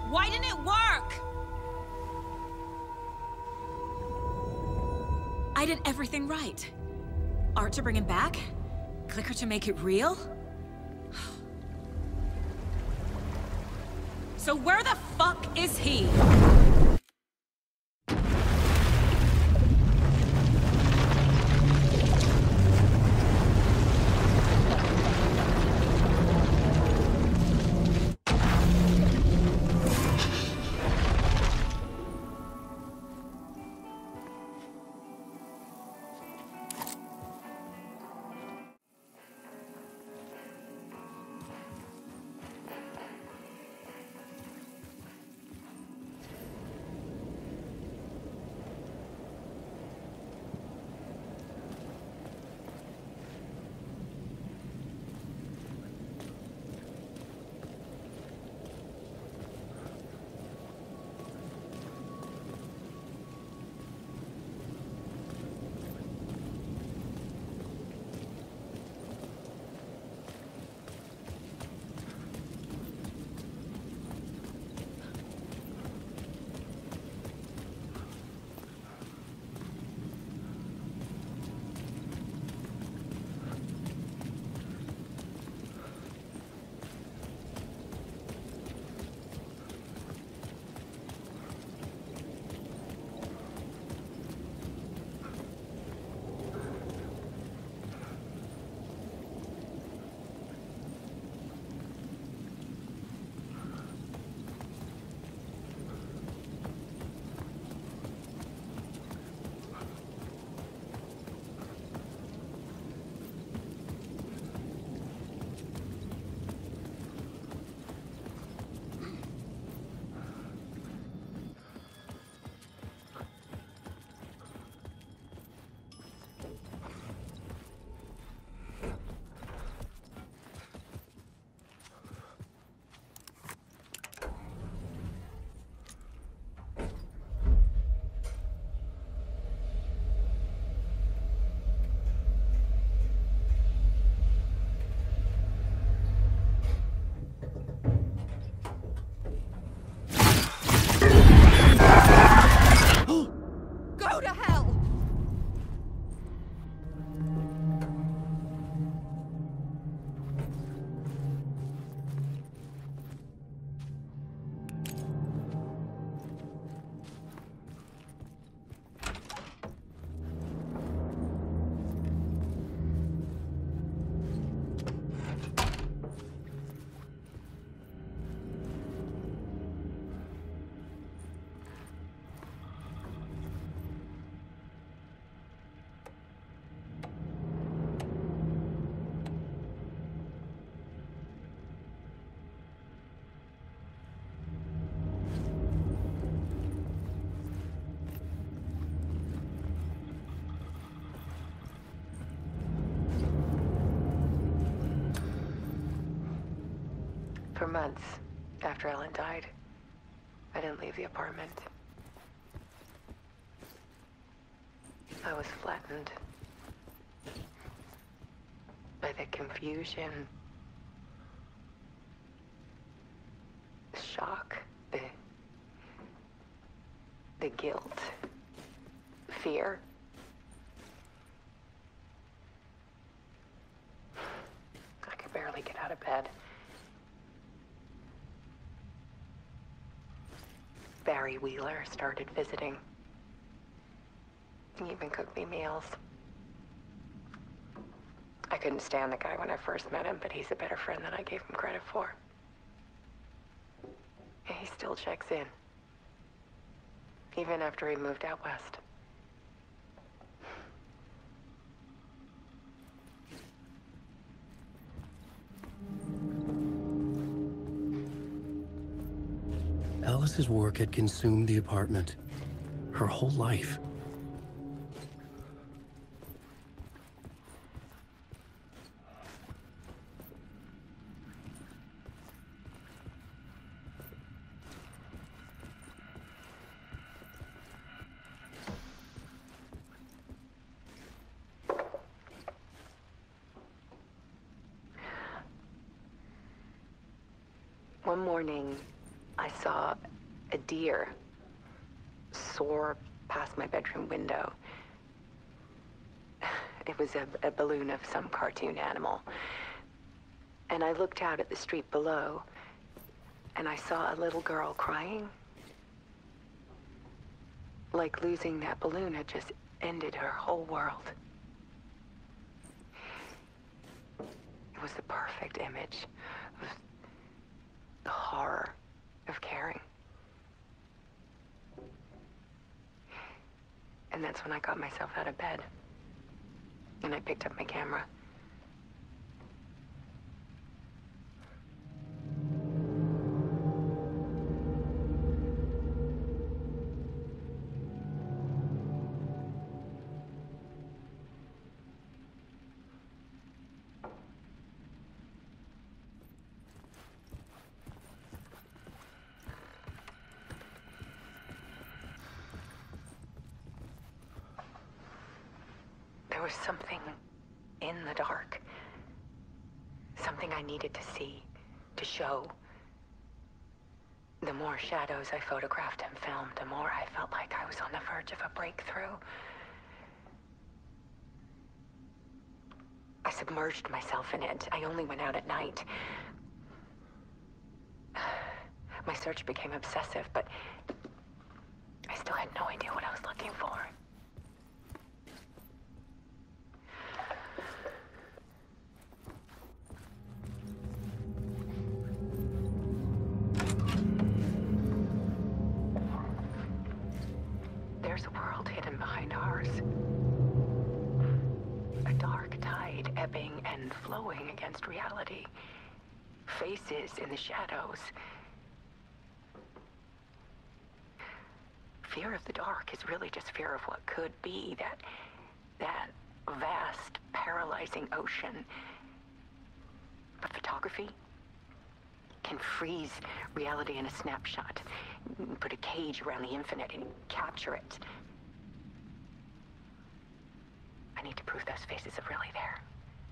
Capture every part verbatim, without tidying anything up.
Why didn't it work? I did everything right. Art to bring him back? Clicker to make it real? So where the fuck is he? For months after Ellen died, I didn't leave the apartment. I was flattened by the confusion, the shock, the, the guilt, fear. I could barely get out of bed. Barry Wheeler started visiting. He even cooked me meals. I couldn't stand the guy when I first met him, but he's a better friend than I gave him credit for. And he still checks in, even after he moved out west. Alice's work had consumed the apartment, her whole life. One morning, I saw saw a deer soar past my bedroom window. It was a, a balloon of some cartoon animal. And I looked out at the street below, and I saw a little girl crying. Like losing that balloon had just ended her whole world. It was the perfect image of the horror of caring. And that's when I got myself out of bed. And I picked up my camera. There was something in the dark. Something I needed to see, to show. The more shadows I photographed and filmed, the more I felt like I was on the verge of a breakthrough. I submerged myself in it. I only went out at night. My search became obsessive, but I still had no idea what I was looking for. There's a world hidden behind ours. A dark tide ebbing and flowing against reality. Faces in the shadows. Fear of the dark is really just fear of what could be, that, that vast, paralyzing ocean. But photography can freeze reality in a snapshot, put a cage around the infinite and capture it. I need to prove those faces are really there.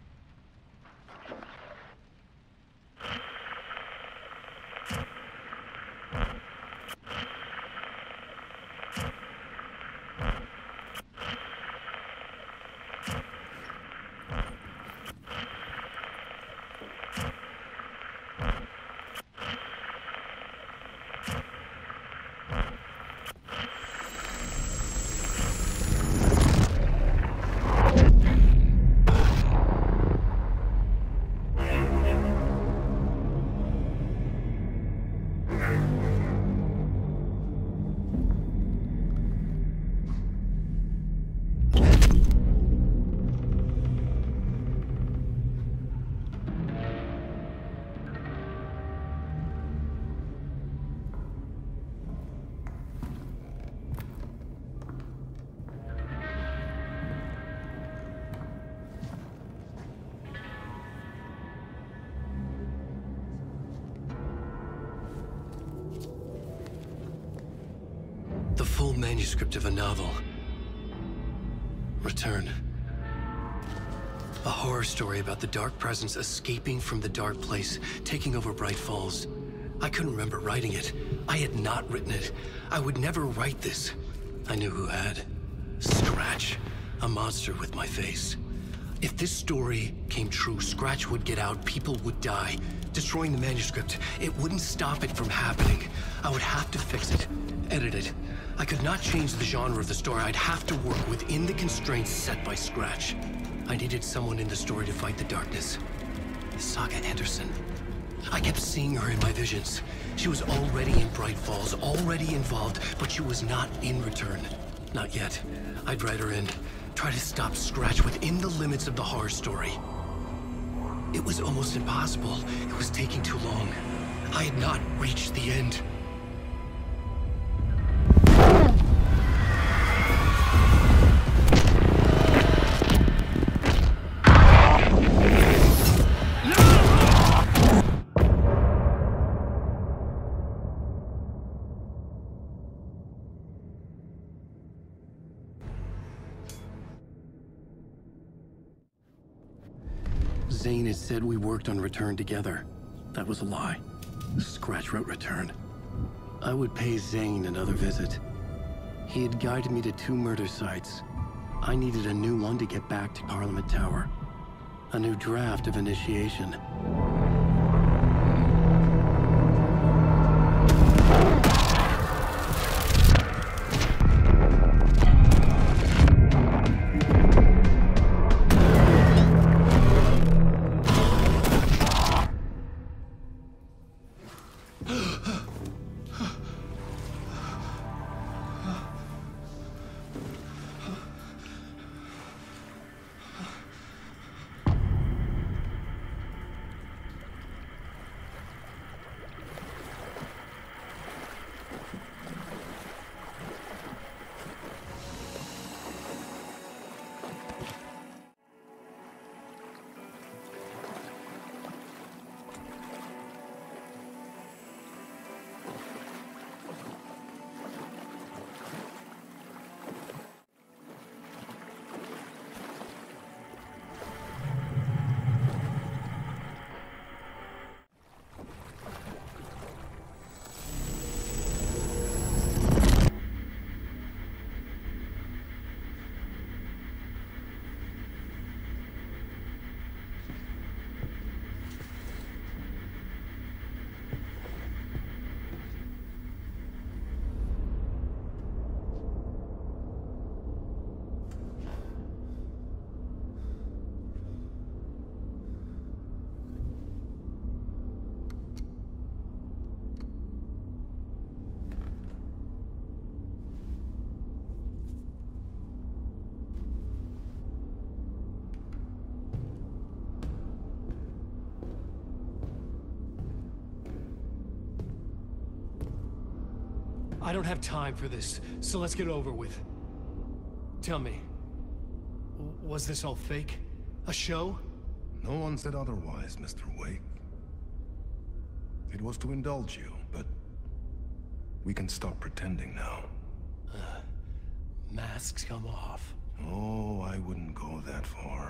The full manuscript of a novel. Return. A horror story about the dark presence escaping from the dark place, taking over Bright Falls. I couldn't remember writing it. I had not written it. I would never write this. I knew who had. Scratch. A monster with my face. If this story came true, Scratch would get out, people would die. Destroying the manuscript, it wouldn't stop it from happening. I would have to fix it, edit it. I could not change the genre of the story. I'd have to work within the constraints set by Scratch. I needed someone in the story to fight the darkness. Saga Anderson. I kept seeing her in my visions. She was already in Bright Falls, already involved, but she was not in Return. Not yet. I'd write her in, try to stop Scratch within the limits of the horror story. It was almost impossible. It was taking too long. I had not reached the end. Zane had said we worked on Return together. That was a lie. Scratch wrote Return. I would pay Zane another visit. He had guided me to two murder sites. I needed a new one to get back to Parliament Tower. A new draft of initiation. I don't have time for this, so let's get over with. Tell me, was this all fake? A show? No one said otherwise, Mister Wake. It was to indulge you, but we can stop pretending now. Uh, masks come off. Oh, I wouldn't go that far.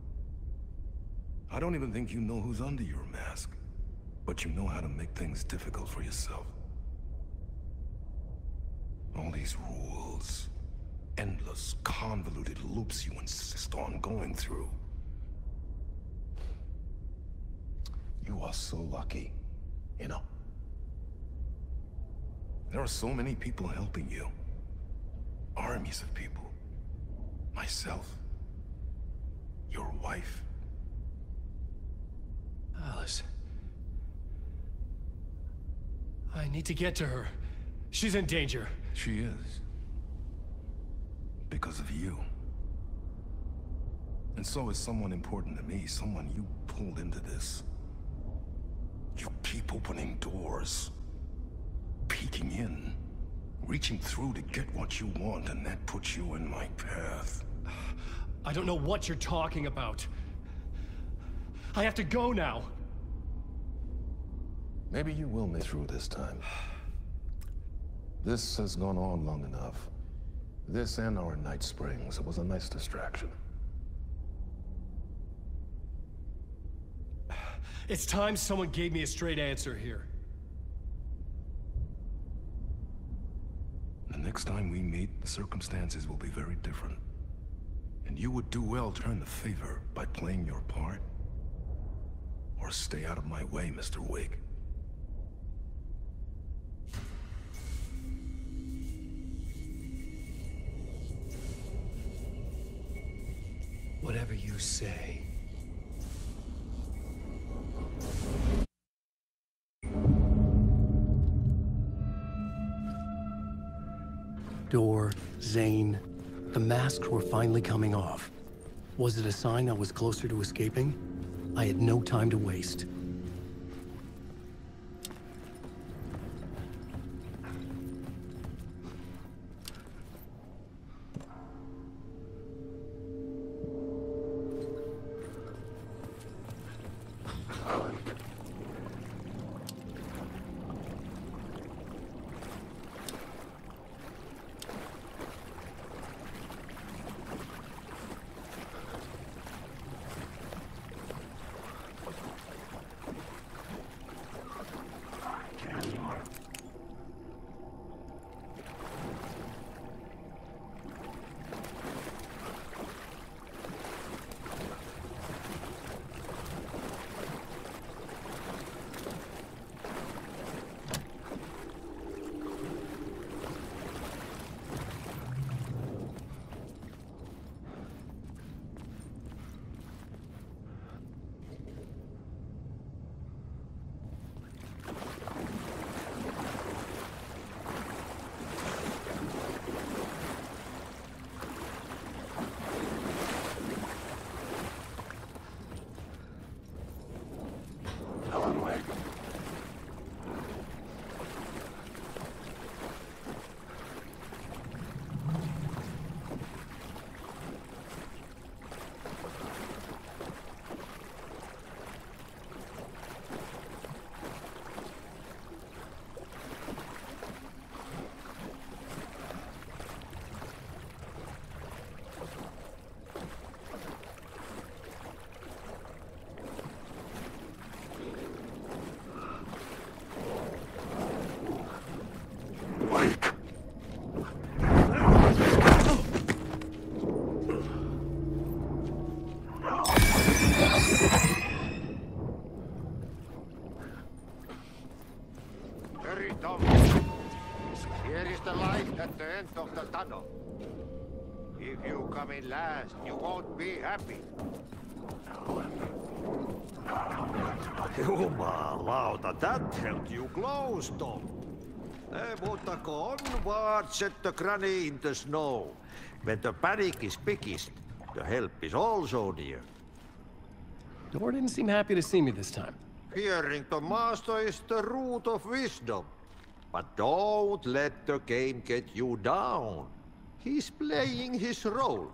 I don't even think you know who's under your mask, but you know how to make things difficult for yourself. All these rules, endless, convoluted loops you insist on going through. You are so lucky, you know. There are so many people helping you. Armies of people. Myself. Your wife. Alice. I need to get to her. She's in danger. She is. Because of you. And so is someone important to me, someone you pulled into this. You keep opening doors. Peeking in. Reaching through to get what you want, and that puts you in my path. I don't know what you're talking about. I have to go now. Maybe you will make it through this time. This has gone on long enough. This and our Night Springs. It was a nice distraction. It's time someone gave me a straight answer here. The next time we meet, the circumstances will be very different. And you would do well to return the favor by playing your part. Or stay out of my way, Mister Wake. Whatever you say. Door, Zane, the masks were finally coming off. Was it a sign I was closer to escaping? I had no time to waste. come in last, you won't be happy. Jumalauta, that held you close, Tom. Eh, mutta on what set the granny in the snow. When the panic is biggest, the help is also near. Door didn't seem happy to see me this time. Hearing the master is the root of wisdom. But don't let the game get you down. He's playing his role.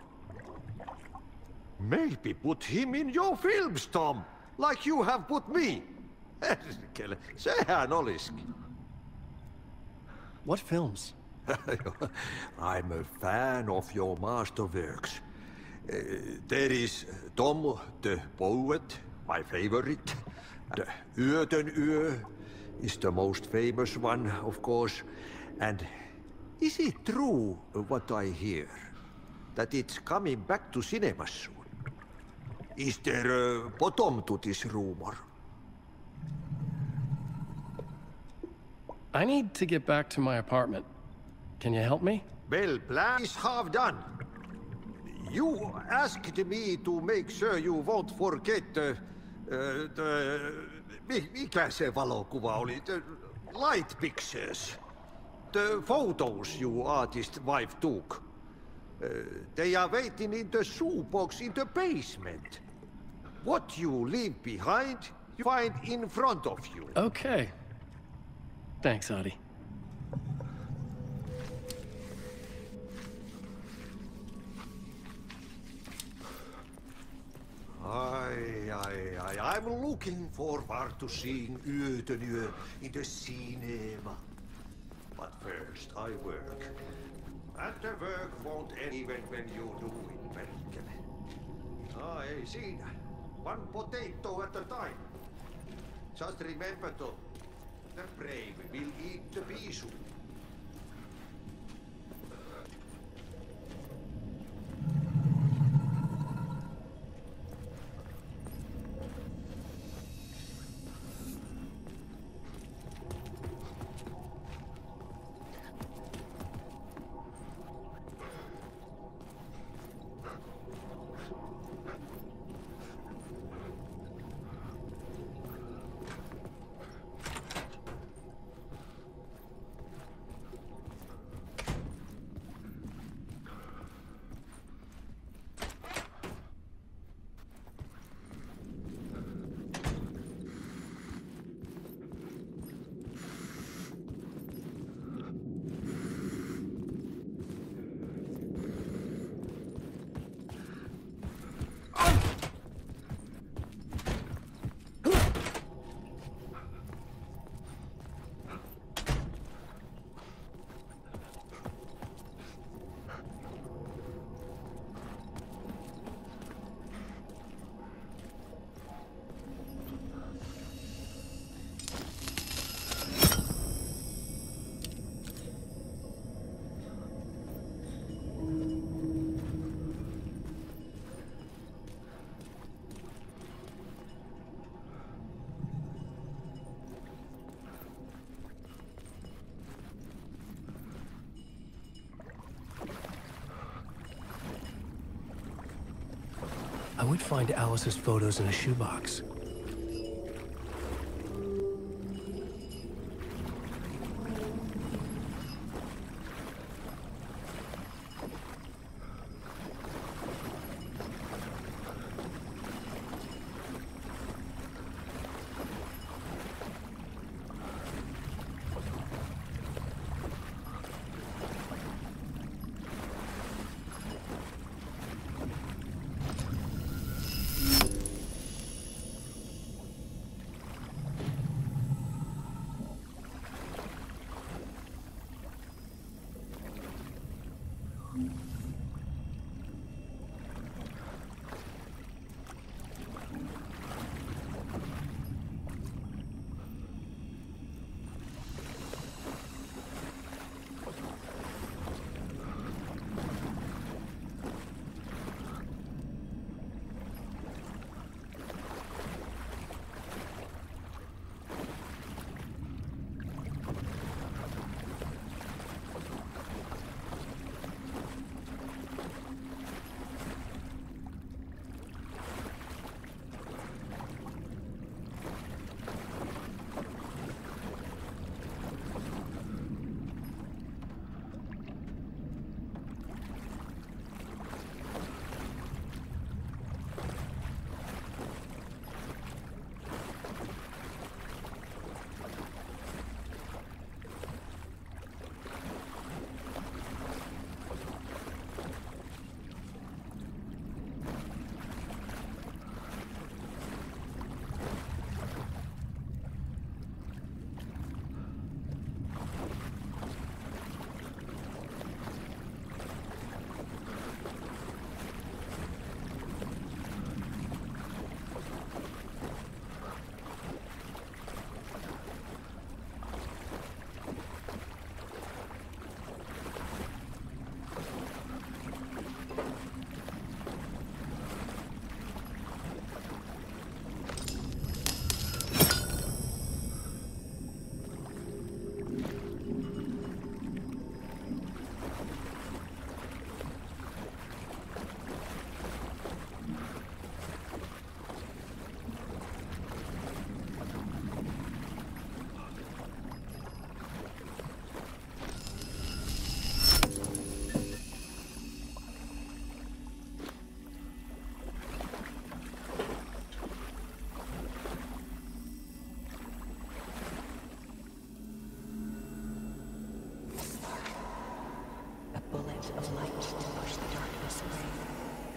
Maybe put him in your films, Tom, like you have put me. Perkele, sehän olisikin. What films? I'm a fan of your masterworks. Uh, there is Tom the Poet, my favorite. The Yötön Yö is the most famous one, of course. And is it true what I hear? That it's coming back to cinemas soon? Is there a bottom to this rumor? I need to get back to my apartment. Can you help me? Well, plan is half done. You asked me to make sure you won't forget the... Uh, the... Mikä se valokuva oli? The light pictures. The photos you artist wife took. Uh, they are waiting in the shoebox in the basement. What you leave behind, you find in front of you. Okay. Thanks, Adi. Aye, aye, aye. I'm looking forward to seeing Yötön Yö in the cinema. But first I work. And the work won't end even when you do it, Perkele. Ah, ei siinä. One potato at a time. Just remember to... The brave will eat the bisu. I would find Alice's photos in a shoebox.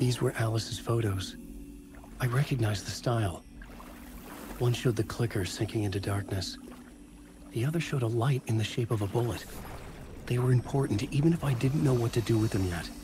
These were Alice's photos. I recognized the style. One showed the clicker sinking into darkness. The other showed a light in the shape of a bullet. They were important, even if I didn't know what to do with them yet.